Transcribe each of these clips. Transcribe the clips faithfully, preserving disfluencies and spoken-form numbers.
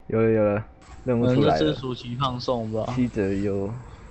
有了有了，任务可能出来了， 这是暑期放送吧。 七折优。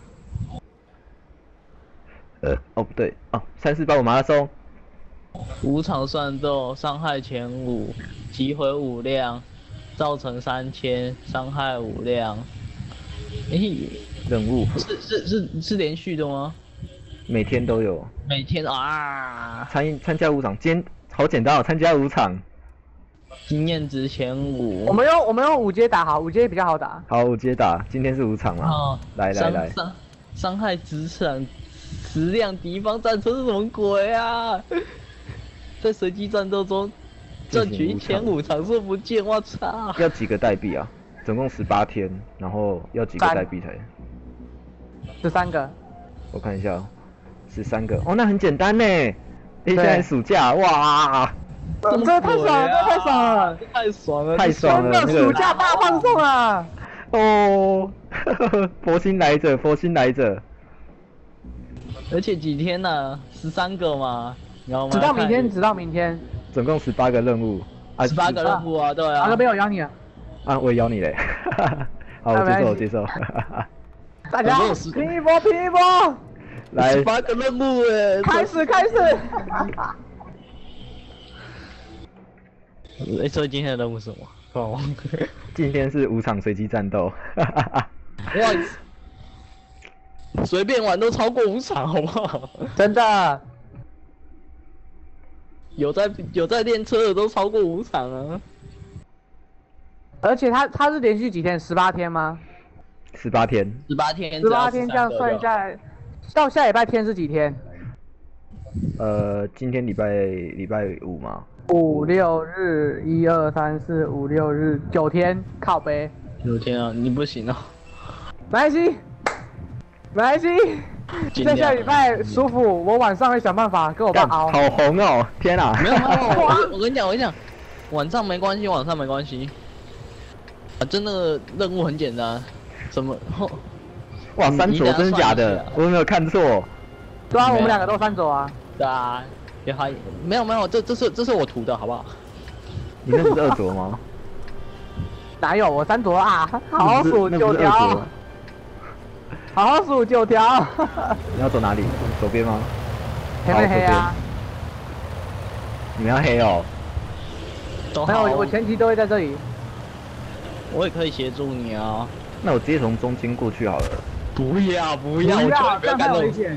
呃，哦不对，哦，三四八五马拉松， 五场战斗，伤害前五，击毁五辆，造成三千，伤害五辆。诶， 任务是是是是连续的吗？ 每天都有。 每天啊， 参参加五场，今天好简单哦，参加五场。 经验值前五。 我们用我们用五阶打好，五阶比较好打。 好，我直接打，今天是五场嘛。 哦， 来来来， 伤伤伤害职场十辆敌方战车是什么鬼啊？在随机战斗中，战群前五场数不见，我操！ 要几个代币啊？总共十八天，然后要几个代币才？ 十三个。 我看一下哦，十三个。哦，那很简单呢。哎，现在暑假，哇！ 这太爽了，这太爽了， 太爽了， 太爽了！ 真的暑假大放送啊！ 哦，佛心来着，佛心来着。 而且几天呢？十三个嘛，然后直到明天，直到明天。 总共十八个任务。 啊，十八个任务啊，对啊。 哪个没有咬你啊？ 啊，我也咬你嘞。好，我接受，我接受。 大家拼一波，拼一波！ 来， 十八个任务哎， 开始，开始。 哎，所以今天的任务是什么？哦， 今天是五场随机战斗。 哇，随便玩都超过五场，好不好？ 真的， 有在有在练车的都超过五场啊。 而且他他是连续几天？十八天吗？ 十八天。 十八天。 十八天这样算下来，到下礼拜天是几天？ 呃，今天礼拜礼拜五嘛。 五六日，一二三四五六日，九天，靠背。 九天啊，你不行哦。 没关系，没关系。在下礼拜舒服，我晚上会想办法跟我爸熬。 好红哦！天啊！ 没有没有，我我跟你讲，我跟你讲，晚上没关系，晚上没关系。啊，真的任务很简单，什么？ 哇，三左真是假的？我有没有看错？ 对啊，我们两个都三左啊。 对啊，也还没有没有，这这是这是我涂的好不好？ 你那不是二左吗？ 哪有我三左啊？好好数九条，好好数九条。 你要走哪里？左边吗？ 黑没黑啊？ 你们要黑哦。 没有，我前期都会在这里。 我也可以协助你啊。 那我直接从中间过去好了。 不要不要， 不要， 不要太危险。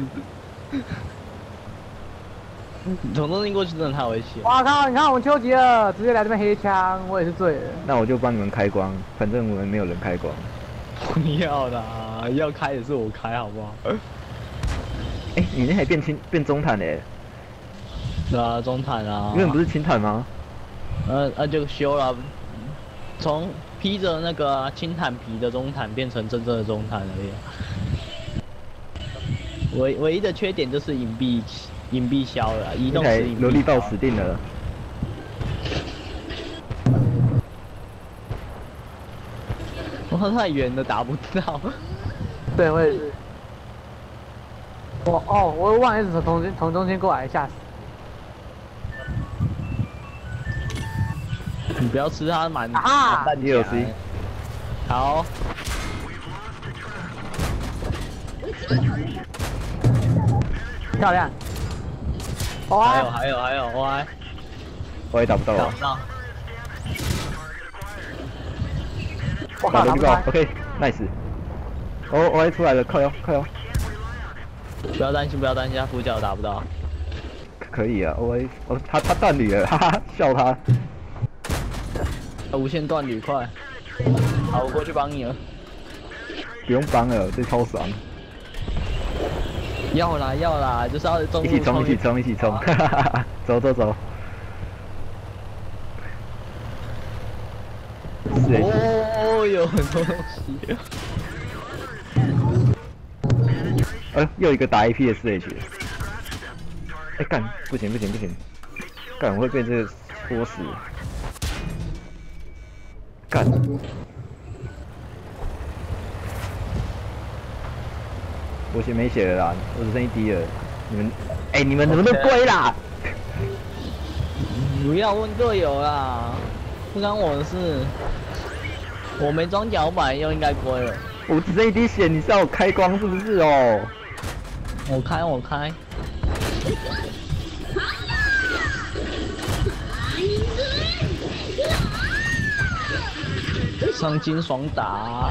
从中间过去真的太危险。 哇靠！你看我们丘吉尔直接来这边黑枪，我也是醉了。 那我就帮你们开光，反正我们没有人开光。 不要啦，要开也是我开，好不好？ 哎、欸，你那还变轻变中坦嘞？ 对啊，中坦啊。 原本不是轻坦吗？ 呃，那、啊、就修了，从披着那个轻坦皮的中坦变成真正的中坦而已。唯唯一的缺点就是隐蔽隐蔽消了，移动时隐蔽。 萝莉豹死定了。 哇，太远了，打不到。 对，我也是。我哦，我忘了是从从从中间过来，吓死。 你不要吃它满啊！ 半也有 C。 好。 漂亮。 哦、还有还有还有 Y。 我也打不到啊。 打不到。 我靠，打不到。 OK，nice。哦，我也出来了，靠腰靠腰。 不要担心，不要担心，他副角打不到。 可以啊 ，O A， 哦，他他断铝了，哈哈，笑他。 无限断铝，快！好，我过去帮你了。 不用帮了，这超爽。 要啦要啦，就是要中一起冲，一起冲，一起冲！哈哈哈！走走走。 哦，有很多东西。 呃，又一个打 A P 的四 H。哎干，不行不行不行，干我会被这个戳死。干。我血没血了啦，我只剩一滴了。你们，哎、欸，你们能不能归啦？ Okay. 不要问队友啦，不干我的事。 我没装脚板，又应该归了。 我只剩一滴血，你是要我开光是不是哦？ 我开我开。伤筋爽打。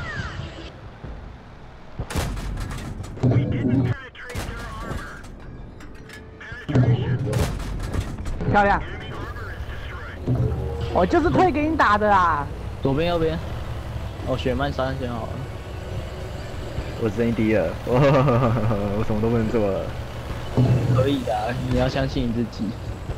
漂亮。我就是推给你打的啦。 左边右边。哦，雪曼三先好了。 我只剩一滴了，我我什么都不能做了。 可以的，你要相信你自己。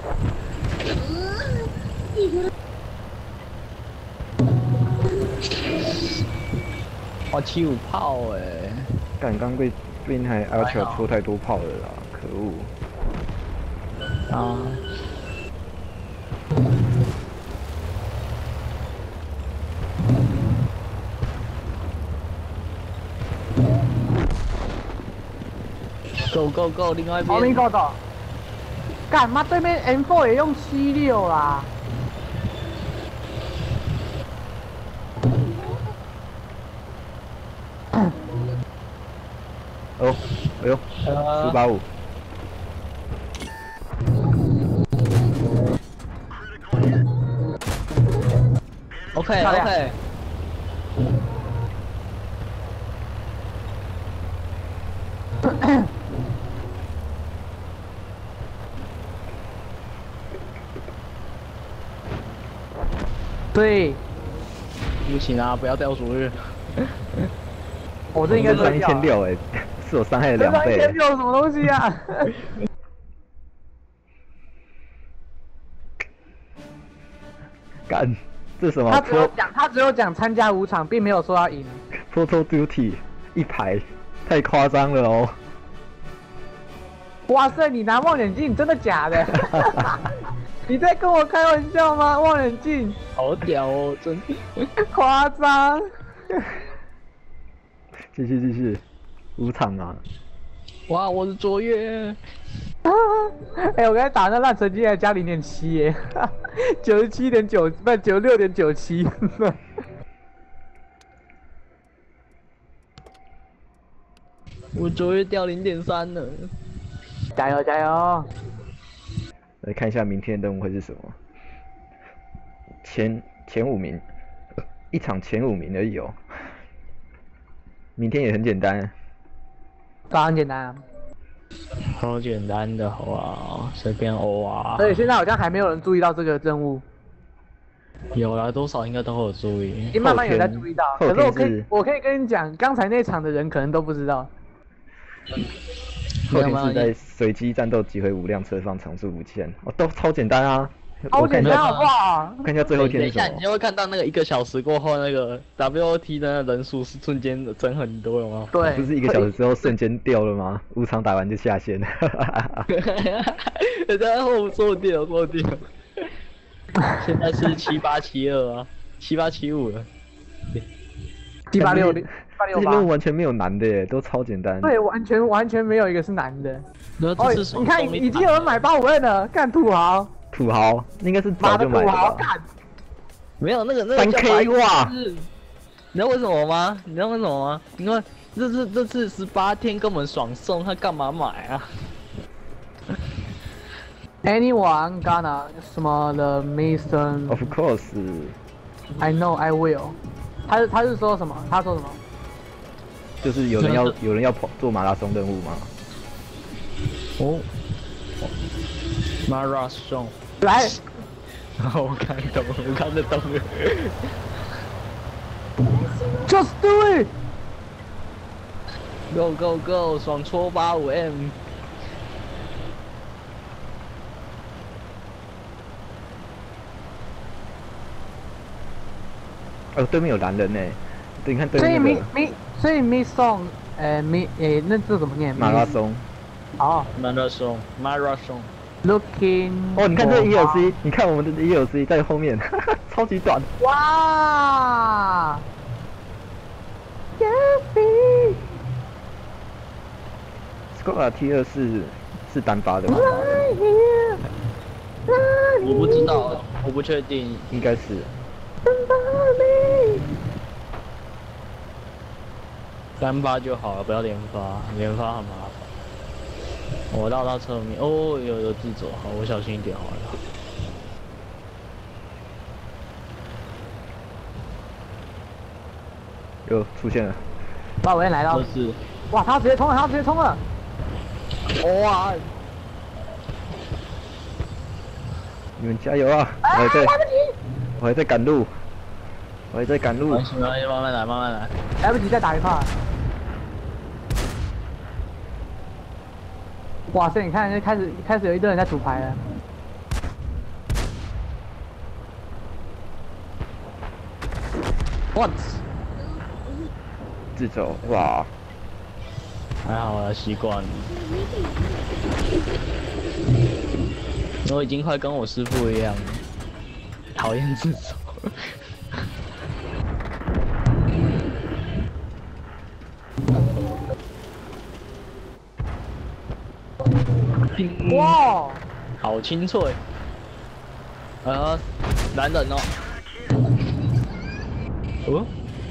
哇，七五炮哎！ 干，刚被被那台阿乔戳太多炮了啦，可恶！ 啊！Go go go！ 另外一边。 后面够的。干妈对面 M 四 也用七六啦。 哦，哎呦，四八五。 OK OK。 对。 不行啊，不要掉主日。 我这应该是一千六哎，是我伤害的两倍。 一千六什么东西啊？ 干，这什么？ 他只有讲，他只有讲参加五场，并没有说要赢。 Photo Duty 一排，太夸张了哦！ 哇塞，你拿望远镜，真的假的？你在跟我开玩笑吗？望远镜， 好屌哦，真夸张。 继续继续，五场啊！ 哇，我的卓越！ 啊！哎、欸，我刚才打那烂成绩还加零点七耶，九十七点九，不九十六点九七。 我卓越掉零点三了。 加油加油！ 来看一下明天的任务会是什么？前前五名，一场前五名而已哦。明天也很简单， 当然简单啊， 超简单的好不好？随便欧啊。 而且现在好像还没有人注意到这个任务。 有啦，多少应该都会有注意。 已经慢慢有在注意到，可是我可以我可以跟你讲，刚才那场的人可能都不知道。 后天是在随机战斗击毁五辆车放常数无限，哦，都超简单啊。 好简单好不好？ 看一下最后一天是什么。 等一下，你就会看到那个一个小时过后，那个 W O T 的人数是瞬间增很多，有吗？ 对。 不是一个小时之后瞬间掉了吗？五场打完就下线。 人家后说掉说掉。现在是七八七二啊，七八七五了。 七八六零，八六八。 这边完全没有难的耶，都超简单。 对，完全完全没有一个是难的。 哦， 你看，已经有人买八五 N 了，干土豪。 土豪应该是早就买的吧？ 没有那个那个三 K 哇！ 你知道为什么吗？你知道为什么吗？因为这次这次十八天跟我们爽送，他干嘛买啊 ？Anyone gonna 什么 the mission? Of course. I know I will. 他是他是说什么？他说什么？ 就是有人要有人要跑做马拉松任务吗？ 哦。马拉松， 来， 我看懂，我看得懂。 Just do it! Go go go！ 爽戳八五 M。 哦，对面有男人呢。对，你看对面那个。 所以咪咪，所以咪送，呃咪，诶，那这怎么念？ 马拉松。 哦， 马拉松，马拉松。 Looking 哦，你看这个 E L C， 你看我们的 E L C 在后面，超级短。 哇 ！Skoda T 二是是单发的吗？ 我不知道，我不确定， 应该是。 单发就好了，不要连发，连发很麻烦。我绕到侧面，哦，有有自走，好，我小心一点好了。 又出现了， 哇，我也来到， 是， 哇，他直接冲了，他直接冲了，哇！ 你们加油啊！我还在，我还在赶路，我还在赶路。 慢慢慢慢来，慢慢来。 来不及再打一炮。哇塞，你看，就开始开始有一堆人在组牌了。What？ 自走，哇！ 还好啦，习惯了。我已经快跟我师傅一样了，讨厌自走。 哇， 好清脆。啊，男人哦。哦。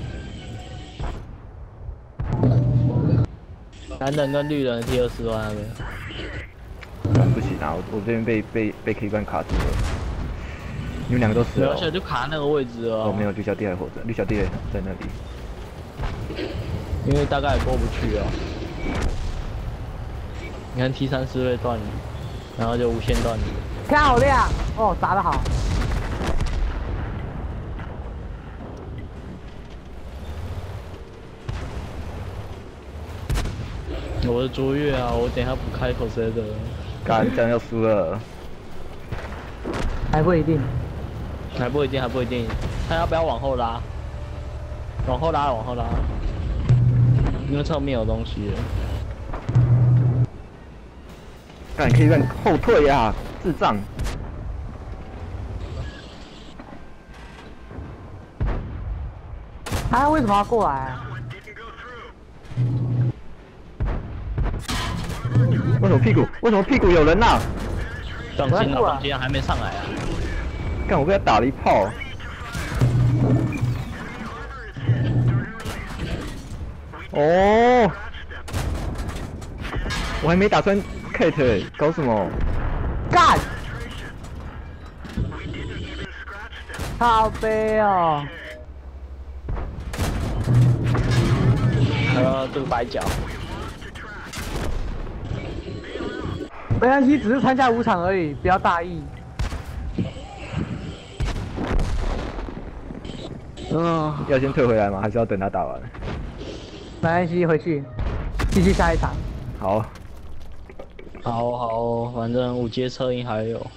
男人跟绿人的 T 二十万那边。 不行啊，我我这边被被被 K 关卡住了。你们两个都死了、哦。 而且就卡那个位置了、哦。 哦，没有，绿小弟还活着，绿小弟在那里。 因为大概也过不去啊。你看 T 三四会断，然后就无限断你。 漂亮！哦，打得好。 我的卓越啊，我等一下不开口谁的。 干，这样要输了。 还不一定。 还不一定，还不一定。看要不要往后拉。往后拉，往后拉。因为侧面有东西了。 干，可以让后退啊，智障！ 他为什么要过来？ 为什么屁股？为什么屁股有人呐、啊？ 放心啊，放心啊，还没上来啊！ 干，我被他打了一炮。哦，我还没打穿 Kate， 搞什么？ 干！好悲哦！ 还有这个白脚。 没关系，只是参加五场而已，不要大意。 嗯， 要先退回来吗？还是要等他打完？ 没关系，回去继续下一场。 好， 好好，反正五阶车音还有。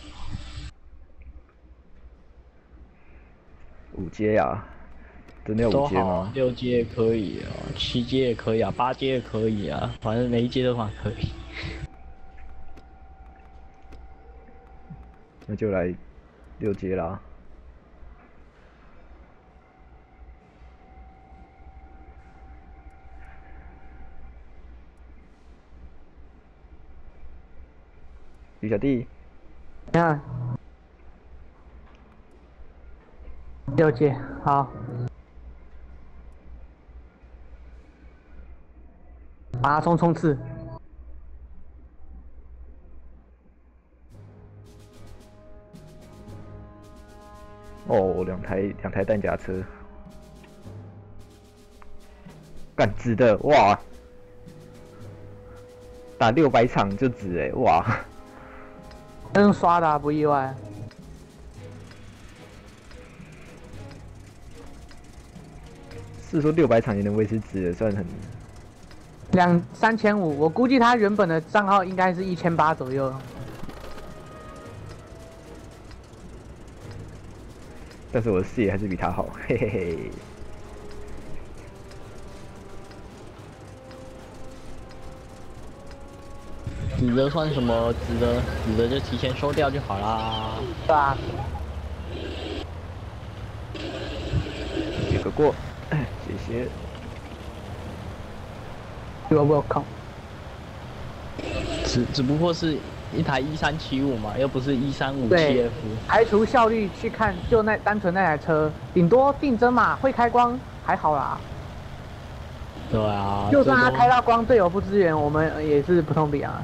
五阶呀，真的有五阶吗？ 六阶也可以啊，七阶也可以啊，八阶也可以啊，反正每一阶都蛮可以。 那就来六阶啦。吕小弟， 你看，六阶，好，马拉松冲刺。 哦，两台两台弹夹车，干值的哇！打六百场就值哎哇！ 用刷的、啊、不意外。 是说六百场也能维持值的，算很。 两三千五，我估计他原本的账号应该是一千八左右。 但是我的视野还是比他好，嘿嘿嘿。 紫的算什么？紫的紫的就提前收掉就好啦。 对啊。 有个过，谢谢。 我我靠。 只只不过是一台一三七五嘛，又不是一三五七 F。 排除效率去看，就那单纯那台车，顶多定帧嘛，会开光还好啦。 对啊， 就算他开到光，队友不支援，我们也是不痛比啊。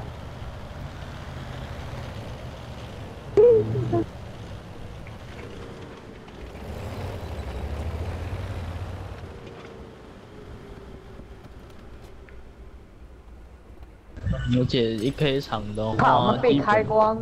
而且一开场的话， 靠，我们被开光。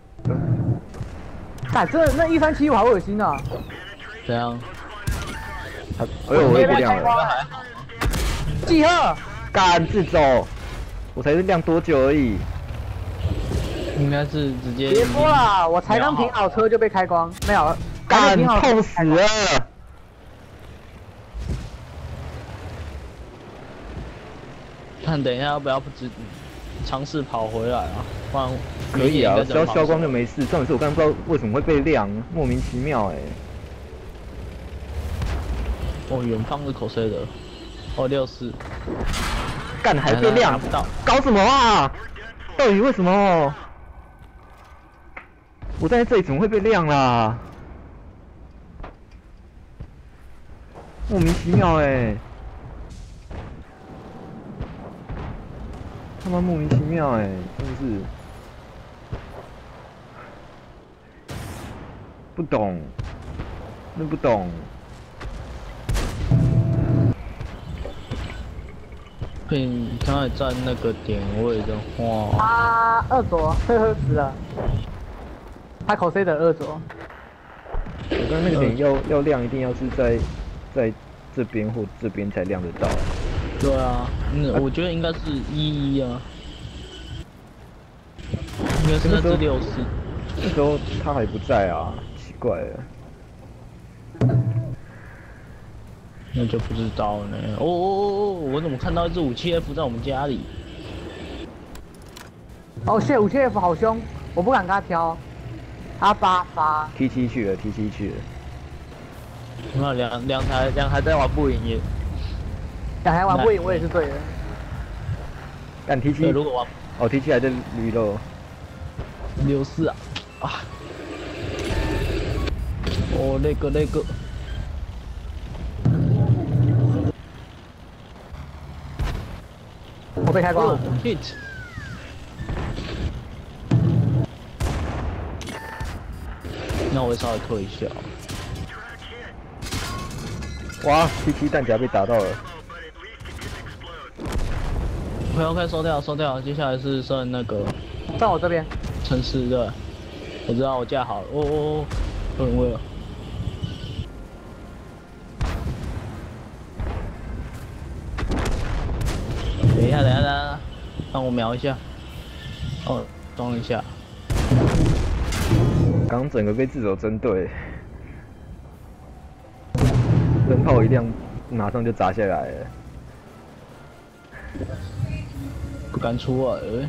哎，这那一三七五好恶心啊！ 怎样？ 他，哎呦，我也被亮了。 季赫， 干自走，我才是亮多久而已。 应该是直接。 别说了，我才刚停好车就被开光，没有。 干，痛死了！ 看等一下要不要不直尝试跑回来啊？不然可以啊，只要消光就没事。重点是我刚刚不知道为什么会被亮，莫名其妙哎、欸。 哦，远方的口水的，哦六四， 干还被亮，搞什么啊？到底为什么？我站在这里怎么会被亮啦？莫名其妙哎、欸。他妈莫名其妙哎、欸，真的是不懂，真不懂。 被你刚才站那个点位的话， 啊，二左，呵呵死了。他口 C 的二左。 我刚刚那个点要要亮，一定要是在在这边或这边才亮得到。 对啊，嗯，我觉得应该是一一啊，应该是那只六四。 那时候他还不在啊，奇怪了。 那就不知道了呢。哦哦哦哦，我怎么看到一只武器 F 在我们家里？ 哦，谢武器 F 好凶，我不敢跟他挑。他八发。 T 七去了 ，T 七去了。 没有两两台两台在玩不赢也。 两台玩不赢，我也是对的。 但 T 七如果玩哦 T 七还在驴肉。 六四啊啊！哦，那个那个。 我被开光了 ，hit。那我会稍微退一下。 哇 ，T 七弹夹被打到了。 OK OK，收掉收掉，接下来是剩那个。 在我这边。 城市的，我知道我架好了。哦哦哦，有人位了。等一下，等一下，等一下，让我瞄一下。哦，装一下。 刚整个被自走针对，灯泡一亮，马上就砸下来了。 不敢出来了。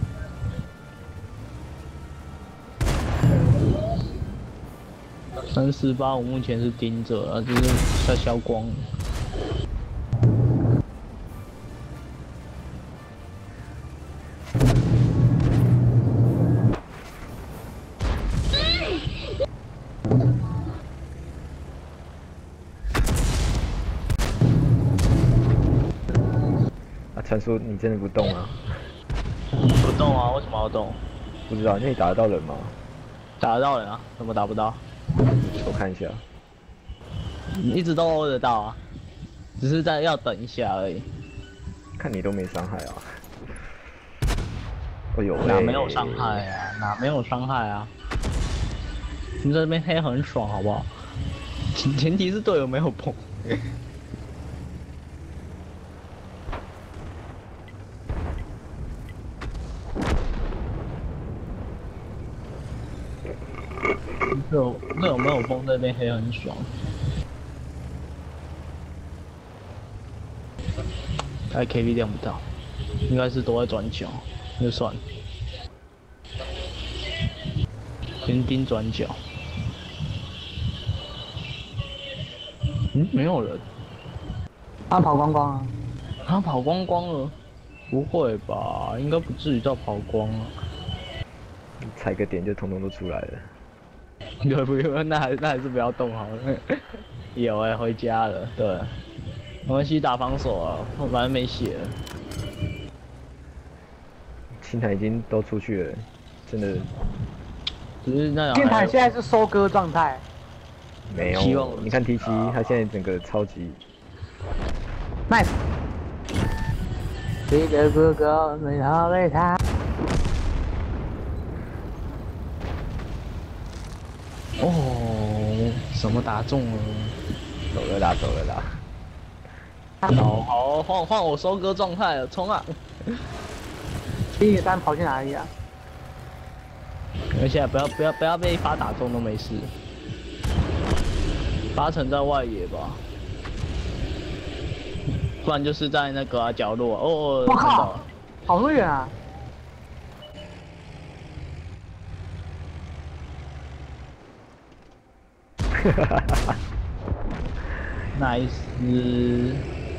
三四八，我目前是盯着啊，就是在消光。 啊，传说你真的不动啊？ 不动啊？为什么要动？ 不知道，那你打得到人吗？ 打得到人啊？怎么打不到？ 我看一下。 一直都欧得到啊，只是在要等一下而已。 看你都没伤害啊。哎呦， 哪没有伤害啊？哪没有伤害啊？你在这边黑很爽，好不好？前前提是队友没有碰。队友队友没有碰，这边黑很爽。哎 ，K V 亮不到，应该是都在转角，就算了。先盯转角。嗯，没有人。 他跑光光啊！ 他跑光光了？不会吧？应该不至于到跑光了。 踩个点就统统都出来了。 对不用，那还那还是不要动好了。有哎、欸，回家了，对。 没关系，打防守啊，反正没血了。 青苔已经都出去了，真的。 只是那青苔现在是收割状态。 没有，你看 T 七，他现在整个超级 nice。你的哥哥没好为他。 哦，什么打中了？ 走了啦，走了啦。 好好，换换我收割状态了，冲啊！ 一野三跑去哪里啊？ 而且不要不要不要被一发打中都没事。八成在外野吧，不然就是在那个、啊、角落。哦， 我靠，好多远啊！ 哈哈哈哈 nice。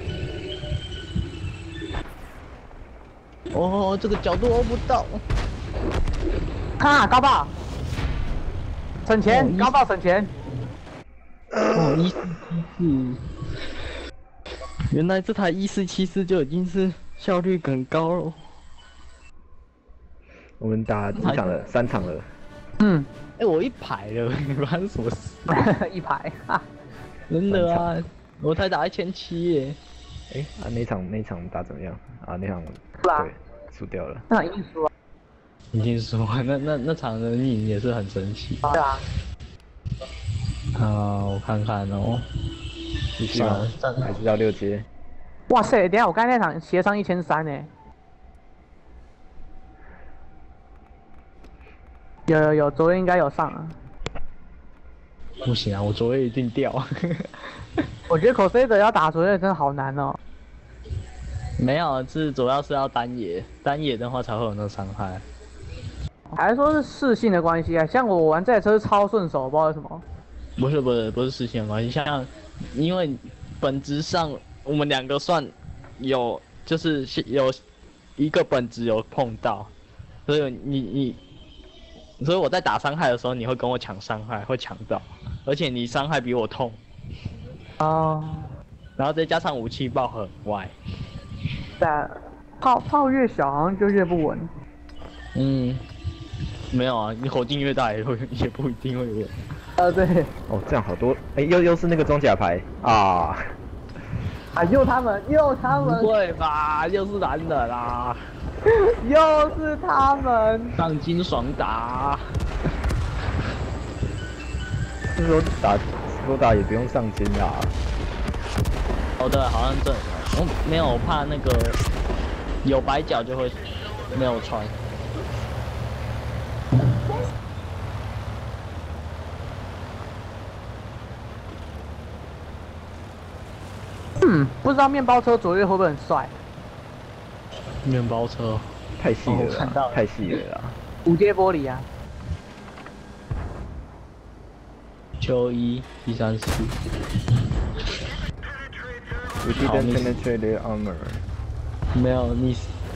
哦，这个角度欧不到。 看高爆，省钱， 哦、 高爆省钱。 哦，一四七四，原来这台一四七四就已经是效率很高了。 我们打几场了？三场了。 嗯， 哎、欸，我一排了，你发生什么事？ 一排，哈， 真的啊，我才打一千七耶。 哎、欸，啊，那场那场打怎么样？啊，那场对输掉了。 那场一定输啊。 已经输了，那那那场人赢也是很神奇。 对啊。 啊，我看看哦。 继续吗？还是要六阶？ 哇塞！等一下我刚才那场协商一千三呢。有有有，昨天应该有上啊。 不行啊，我昨天一定掉。 我觉得 Crusader 要打昨天真的好难哦。 没有，是主要是要单野，单野的话才会有那个伤害。 还是说是适性的关系啊？像我玩这台车超顺手，不知道为什么。 不是不是不是适性的关系，像因为本质上我们两个算有就是有一个本质有碰到，所以你你，所以我在打伤害的时候，你会跟我抢伤害，会抢到，而且你伤害比我痛。 哦。 然后再加上武器爆很歪。 但炮炮越小好像就越不稳。 嗯。没有啊，你口径越大也会也不一定会稳。 呃，对。 哦，这样好多，哎、欸，又又是那个装甲牌啊！ 啊，又他们，又他们。 不会吧？又是男的啦。 又是他们。 上金爽打。 是说打罗打也不用上金啦。 哦，对，好像这我没有，我怕那个有白脚就会没有穿。 嗯，不知道面包车左右会不会很帅？ 面包车太细了啦， 哦、 太细了啦。 五阶玻璃啊。 秋一一三四。 We didn't penetrate their armor。 没有你，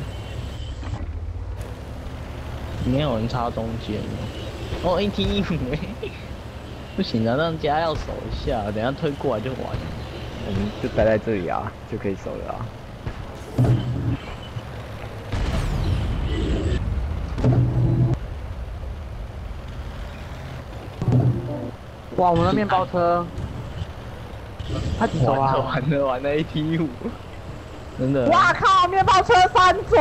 没有人插中间哦。A T 五哎，不行啊，让家要守一下，等下推过来就完了。 我们就待在这里啊，就可以守了啊。 哇，我们的面包车，他几走啊？ 完了完了 ，A T 五，真的。 哇靠，面包车三左，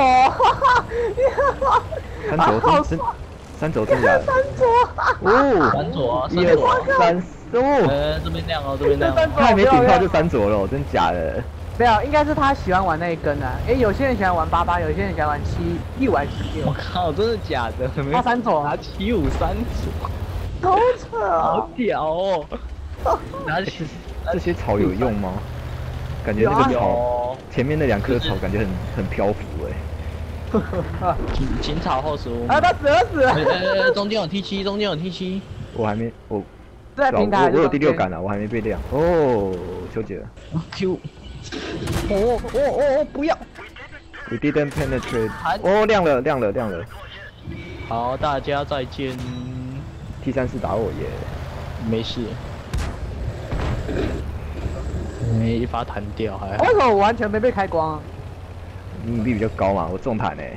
三左真真，三左真假的？ 三左， 哦， 三左， 一二三。哦， 呃，这边亮哦，这边亮、哦。 他还没顶炮就三左了，真假的？ 没有，应该是他喜欢玩那一根啊。哎，有些人喜欢玩八八，有些人喜欢玩七一五还是七六？ 我靠，真的假的？ 他三左， 拿七五三左， 好扯啊！ 好屌哦！拿起这些草有用吗？感觉那个草前面那两棵草感觉很很漂浮哎。 请请草后十五。 啊，他死了死了！ 呃，中间有 T 七，中间有 T 七。 我还没我。 在平台我我有第六感了，我还没被亮。哦，纠结了。 Q。哦哦哦哦！不要。 We didn't penetrate。哦，亮了亮了亮了。 好，大家再见。 T 三四打我耶。 没事。 你一发弹掉还好。 为什么我完全没被开光、啊？ 你隐蔽比较高嘛，我重弹诶、欸。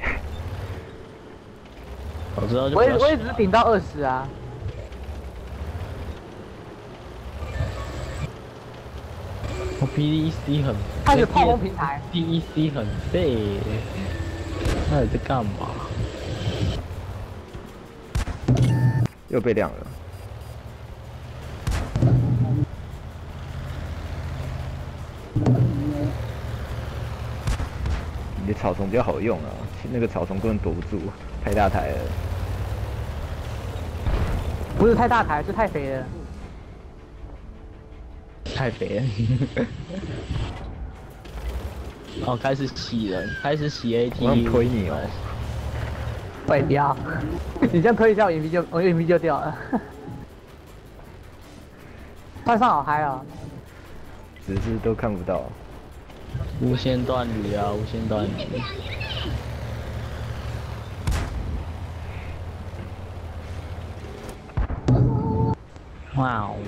我知道就。 我也我也只是顶到二十啊。 我 P D C 很。 开始炮轰平台。 P D C 很废。那你在干嘛？ 又被亮了。你的草丛比较好用啊，那个草丛根本躲不住，太大台了。 不是太大台，是太肥了。 太肥了。哦，开始洗人，开始洗 A T。 我想推你哦。 喂，不要！你这样推一下，我眼皮就我眼皮就掉了。换上好嗨啊！ 只是都看不到。 无限断旅啊，无限断旅。哇哦！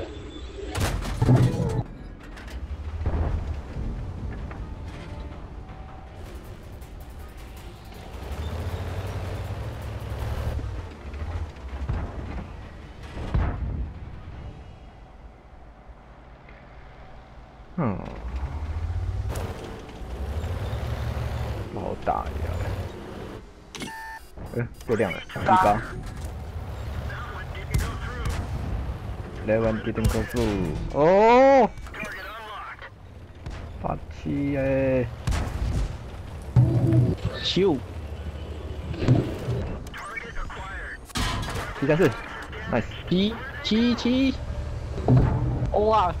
嗯，不好打呀！呃，又亮了，一八。Eleven didn't go through。哦，八七耶！ 咻！ 七三四 ，nice。 七七七！哇！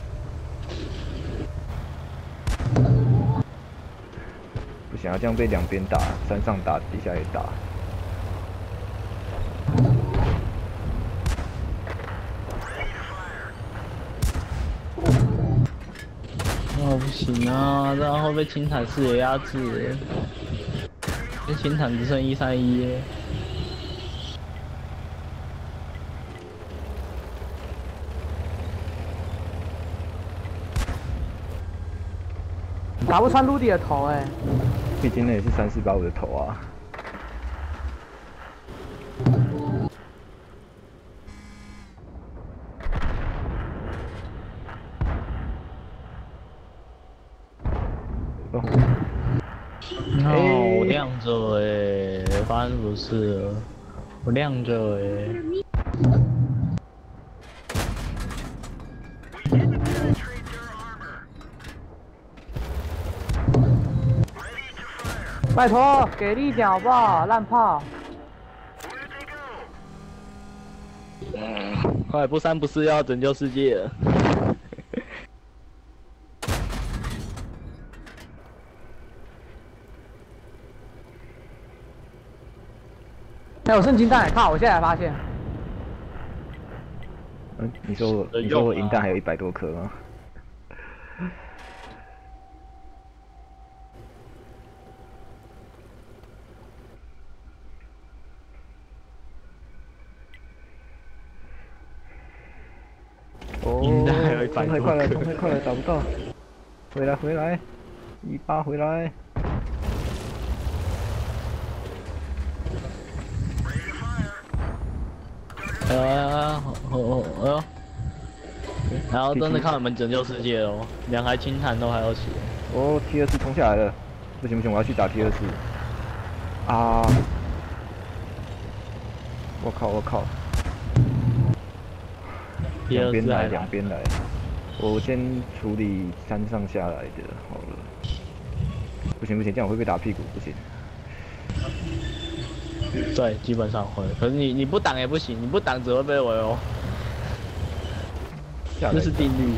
不想要这样被两边打，山上打，底下也打。 哦，不行啊，这样会被轻坦视野压制。这轻坦只剩一三一耶。 打不穿陆地的头哎、欸。 毕竟那也是三四八五的头啊。哦， 哦，我亮着哎，发生什么事了？我亮着哎。 拜托，给力一点好不好？烂炮！ 快，不三不四要拯救世界了。 哎，我剩金弹，靠！我现在才发现。 嗯，你说我，你说我银弹还有一百多颗吗？哦，冲太快了，冲太快了，找不到。回来，回来，一八回来。 哎呀，哦哎呦，然后真的看我们拯救世界哦，两台轻坦都还要写。 哦 ，T 二四冲下来了，不行不行，我要去打 T 二四。啊！我靠我靠！两边来，两边来。我先处理山上下来的，好了。不行不行，这样我会被打屁股，不行。 对，基本上会。可是你你不挡也不行，你不挡只会被围哦。这是定律。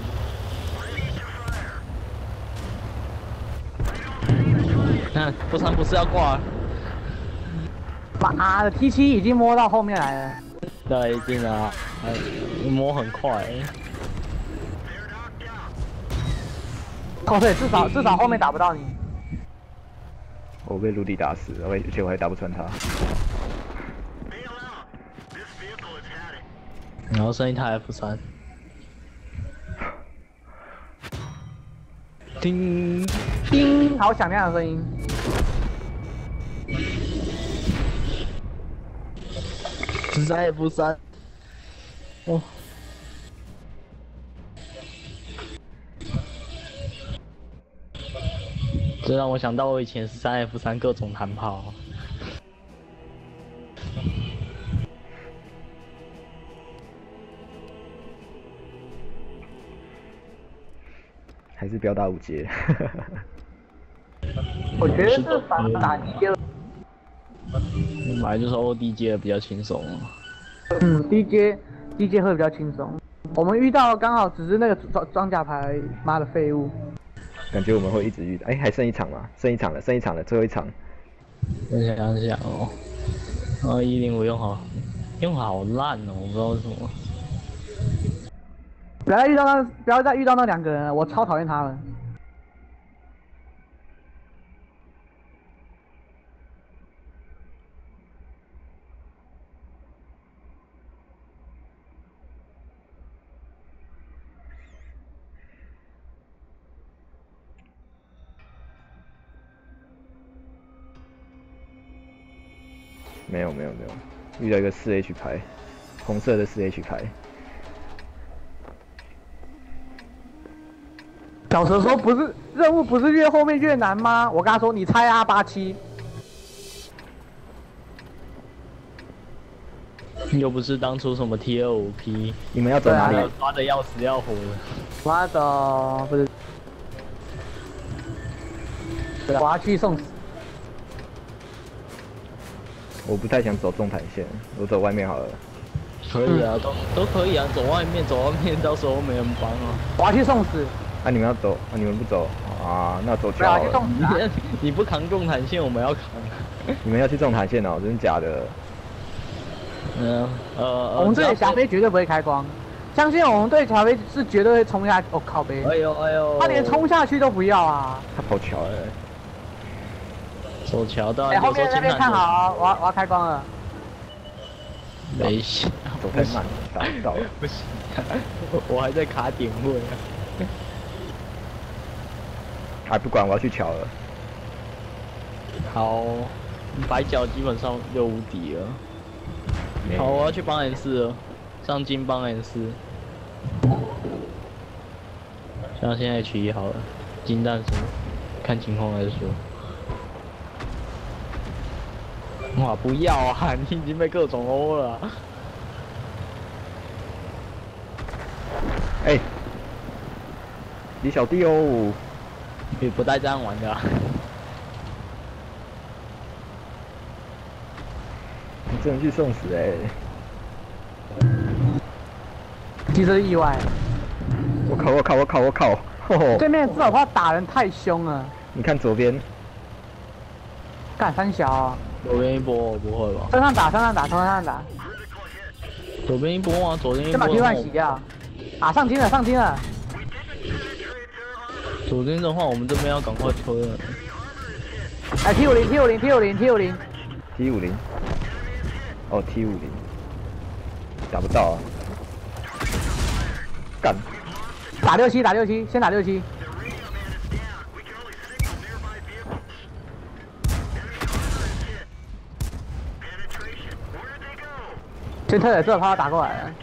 看，不三不四要挂。 妈的 ，T 七已经摸到后面来了。 对，一定啊，摸很快。 哦对，至少至少后面打不到你。 我被陆地打死，而且我还打不穿他。 然后剩一台 F 三。 叮叮，好响亮的声音。 十三 F 三，哦，这让我想到我以前十三 F 三各种弹炮。 还是不要打五阶。 我觉得是反打低阶了。 本来就是 O D 阶比较轻松。 嗯，低阶低阶会比较轻松。我们遇到刚好只是那个装装甲牌，妈的废物。 感觉我们会一直遇到，哎、欸，还剩一场嘛，剩一场了，剩一场了，最后一场。 我想想哦，啊一零五用好，用好烂哦，我不知道为什么。 不要再遇到那，不要再遇到那两个人了，我超讨厌他们。 没有没有没有，遇到一个四 H 牌，红色的四 H 牌。 小蛇说不是任务不是越后面越难吗？我跟他说你猜啊八七。 又不是当初什么 T 二五 P， 你们要走哪里？ 抓的要死要活的。 我要走不是，我要去送死。 我不太想走中坦线，我走外面好了。 可以啊，都都可以啊，走外面，走外面，到时候没人帮啊。 我要去送死。 啊，你们要走啊？你们不走啊？那走不要桥了。 去送死、啊。 你不扛中坦线，我们要扛。 你们要去中坦线哦？真的假的？ 嗯呃， 我们队霞飞绝对不会开光，相信我们队霞飞是绝对会冲下去。哦靠背！ 哎呦哎呦！ 他连冲下去都不要啊！ 他跑桥了。 走桥的。 哎，后面那边看好啊！我要我要开光了。 没事， 走太慢，打不到。 不行，我还在卡点位啊。 还不管，我要去桥了。 好，白角基本上就无敌了。好，我要去帮 N 四了，上金帮 N 四。像现在 H 一好了，金弹什么？看情况来说。哇，不要啊！你已经被各种欧了。 哎、欸，李小弟哦， 你不带这样玩的、啊。 你真的去送死哎、欸！ 其实意外。 我靠！我靠！我靠！我靠！ 对面这种话打人太凶了。 你看左边， 干三小、啊。 左边一波，我不会吧？ 身上打，身上打，身上打。 左边一波啊，左边一波。 先把 T one 洗掉。啊，上金了，上金了。 左边的话，我们这边要赶快推了。 哎 ，T 五零 T 五零 T 五零 T 五零 T 五零，哦 T 五零，打不到啊！干！ 打六七，打六七，先打六七。先特野这怕他打过来了。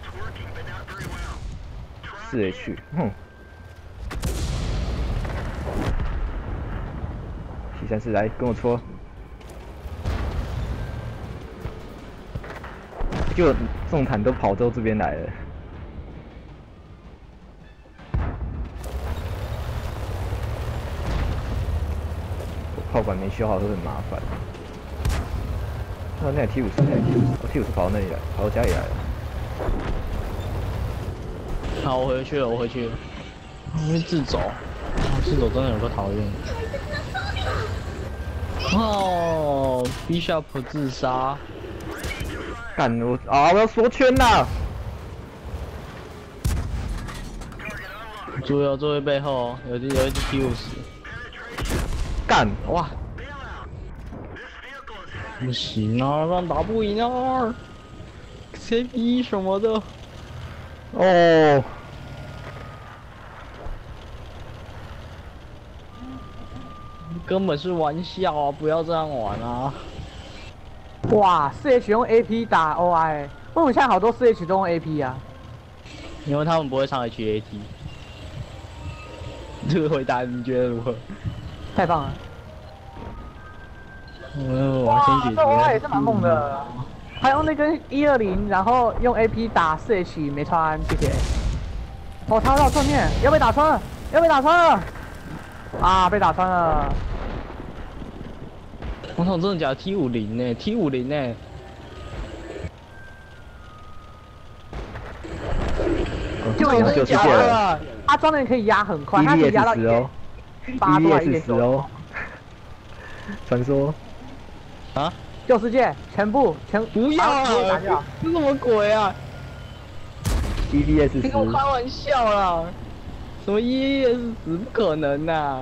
四 H， 哼。T 三四来跟我戳。就重坦都跑到这边来了。我炮管没修好都很麻烦。哦，那 T 五十，那 T 五十，我 T 五十跑到那里来，跑到家里来了。 好，我回去了，我回去了。因为自走，自走真的有个讨厌。哦 ，Bishop 自杀。 干我啊！我要缩圈啦！ 注意哦，注意背后，有有一只 T 五十。 干！ 哇！不行啊，让打不赢啊 ！C P 什么的。 哦。 根本是玩笑啊！不要这样玩啊！ 哇，四 H 用 A P 打 O I， 为什么现在好多四 H 都用 A P 啊？ 因为他们不会上 H A T。这个回答你觉得如何？ 太棒了！ 嗯，我哇， 先解决。 这 O I 也是蛮猛的。还用那根一二零，然后用 A P 打四 H 没穿，谢谢。哦，他绕正面，要被打穿了，要被打穿了！啊，被打穿了！ 我操，真的假的 ？T 五零呢 ？T 五零呢？ 就有就是假的，他装的可以压很快，他可以压到十哦八多还一 ，E V S 点九十哦。传说啊？ 旧世界全部全不要啊！这什么鬼啊 ？E V S 十。 你跟我开玩笑啦！什么 E V S 十不可能呐、啊！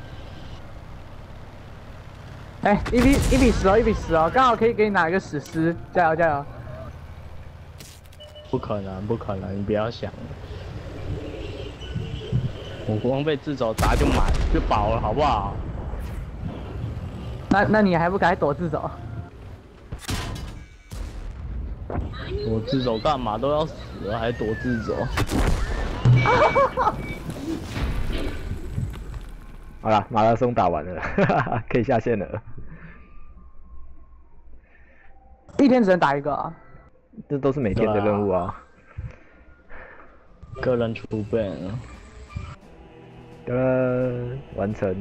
哎，一比一比十哦，一比十哦，刚好可以给你拿一个史诗，加油加油！ 不可能，不可能，你不要想。我光被自走砸就满就饱了，好不好？ 那那你还不赶快躲自走？ 躲自走干嘛？都要死了还躲自走？ 好啦，马拉松打完了，可以下线了。 一天只能打一个啊？ 这都是每天的任务啊。 个人储备。 呃，完成。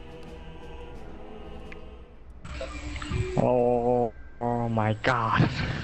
哦 ，Oh my God！